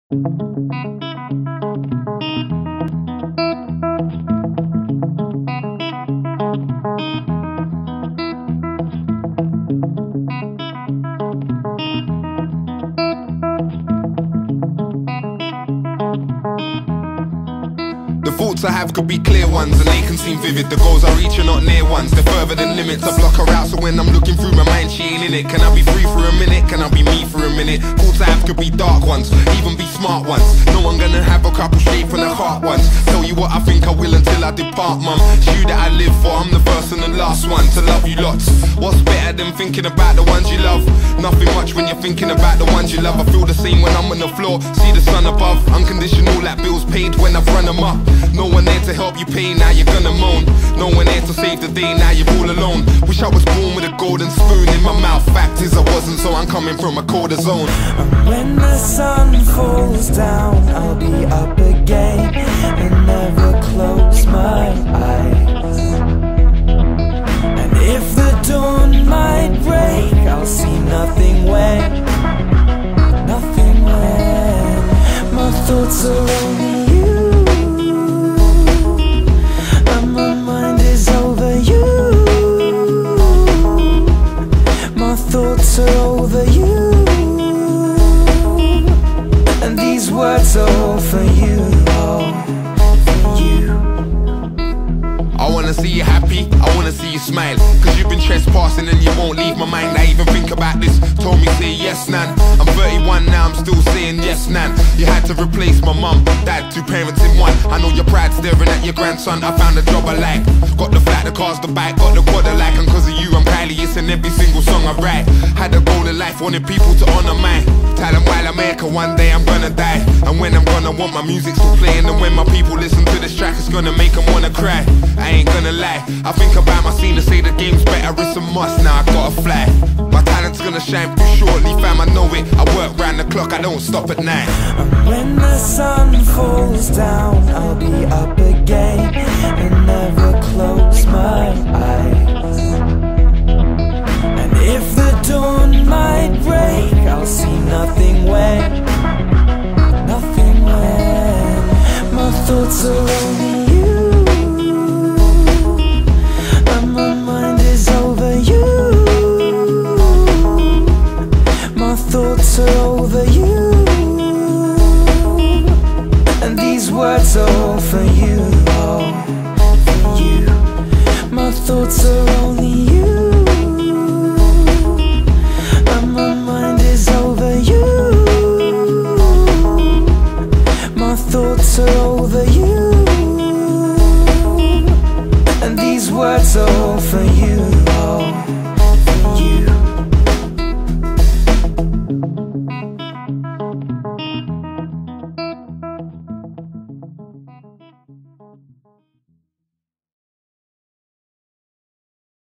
The thoughts I have could be clear ones, and they can seem vivid. The goals I reach are not near ones, they're further than limits. I block her out, so when I'm looking through my mind, she ain't in it. Can I be free for a minute? Can I be me for a minute? Thoughts I have could be dark ones, even be smart ones. No one gonna have a couple straight from the heart ones. Tell you what I think I will until I depart, mum. It's you that I live for, I'm the first and the last one to love you lots. What's better than thinking about the ones you love? Nothing much when you're thinking about the ones you love. I feel the same when I'm on the floor, see the sun above. Unconditional like bills paid when I've run them up. No one there to help you pay, now you're gonna moan. No one there to save the day, now you're all alone. Wish I was born with a golden spoon in my mouth. Fact is I wasn't, so I'm coming from a colder zone. When the sun falls down, I'll be up again and never close my eyes. And if the dawn might break, I'll see nothing when my thoughts are only thoughts are over you, and these words are all for you, all for you. I wanna see you happy, I wanna see you smile, cause you've been trespassing and you won't leave my mind. I even think about this, told me say yes, nan. I'm 31 now, I'm still saying yes, nan. You had to replace my mum, dad, two parents in one. I know your pride staring at your grandson. I found a job I like, got the flat, the cars, the bike, got the quad I like. And cause of you I'm Kylie, it's in every single song I write. Had a goal in life, wanted people to honour mine. Tell them while I make it, one day I'm gonna die. And when I'm gonna want my music still playing. And when my people listen to this track, it's gonna make them wanna cry. I ain't gonna lie, I think about my scene to say the game's better, it's a must, now I gotta fly. My talent's gonna shine through shortly, fam, I know it. I work round the clock, I don't stop at night. When the sun falls down, I'll be up again and never close my eyes. And if the dawn might break, I'll see nothing when my thoughts are only thoughts are over you, and these words are all for you, all for you. My thoughts are only you.